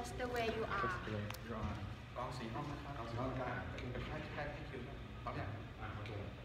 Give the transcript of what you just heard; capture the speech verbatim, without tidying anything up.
just the way you are just the way you are ลองสี่ห้องนะครับลองสี่ห้องได้เป็นแค่แค่ที่คิวครับพร้อมยังอ่าโอเค